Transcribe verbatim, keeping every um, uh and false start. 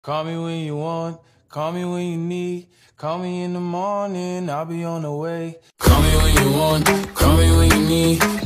Call me when you want, call me when you need. Call me in the morning, I'll be on the way. Call me when you want, call me when you need.